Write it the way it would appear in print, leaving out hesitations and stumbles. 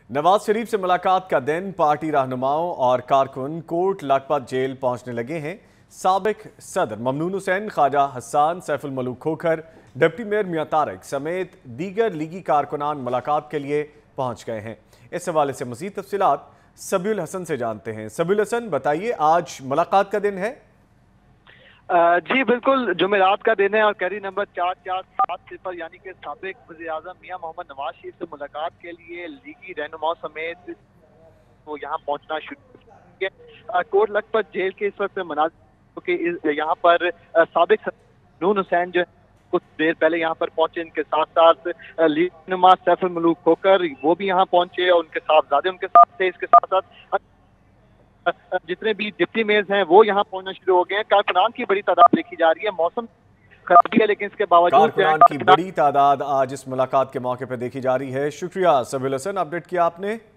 नवाज शरीफ से मुलाकात का दिन, पार्टी रहनुमाओं और कारकुन कोट लखपत जेल पहुंचने लगे हैं। साबिक सदर ममनून हुसैन, ख्वाजा हसन, सैफुल मलूक खोखर, डिप्टी मेयर मियां तारिक समेत दीगर लीगी कारकुनान मुलाकात के लिए पहुंच गए हैं। इस हवाले से मज़ीद तफसीलात सबीउल हसन से जानते हैं। सबीउल हसन, बताइए, आज मुलाकात का दिन है। जी बिल्कुल, जुमेरात का दिन है और कैरी नंबर 4470 यानी कि साबिक वज़ीर-ए-आज़म मियां मोहम्मद नवाज शरीफ से मुलाकात के लिए लीगी रहनुमाओं समेत वो यहाँ पहुंचना शुरू किया। कोट लखपत जेल के इस वक्त मनाज़िर के यहाँ पर साबिक ममनून हुसैन जो कुछ देर पहले यहाँ पर पहुंचे। इनके साथ साथ लीगी रहनुमा सैफुल मलूक खोखर वो भी यहाँ पहुंचे और उनके साहबजादे उनके साथ थे। इसके साथ साथ जितने भी डिप्टी मेयर्स हैं वो यहाँ पहुंचना शुरू हो गए हैं। कारकुनान की बड़ी तादाद देखी जा रही है। मौसम खराबी है लेकिन इसके बावजूद कारकुनान की बड़ी तादाद आज इस मुलाकात के मौके पर देखी जा रही है। शुक्रिया सबीउल हसन, अपडेट किया आपने।